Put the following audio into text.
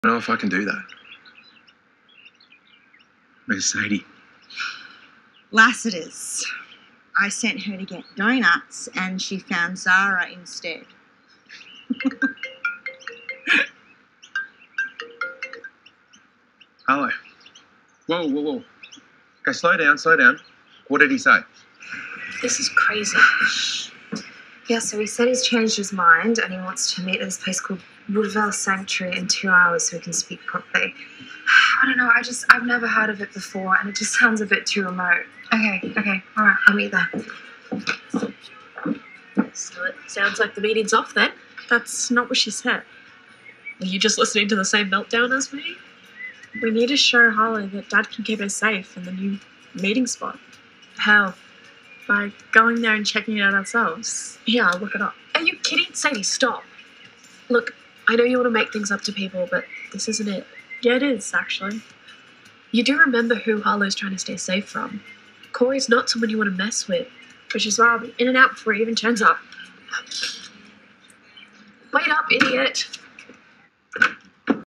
I don't know if I can do that. Where's Sadie? Lassiter's. I sent her to get donuts and she found Zara instead. Hello. Whoa. Okay, slow down. What did he say? This is crazy. Yeah, so he said he's changed his mind and he wants to meet at this place called Rodwell Sanctuary in 2 hours so he can speak properly. I don't know, I've never heard of it before and it just sounds a bit too remote. Okay, all right, I'll meet there. So it sounds like the meeting's off then. That's not what she said. Were you just listening to the same meltdown as me? We need to show Holly that Dad can keep her safe in the new meeting spot. How? By going there and checking it out ourselves. Yeah, I'll look it up. Are you kidding? Sadie, stop. Look, I know you want to make things up to people, but this isn't it. Yeah, it is, actually. You do remember who Harlow's trying to stay safe from. Cory's not someone you want to mess with. Which is why I'll be in and out before he even turns up. Wait up, idiot.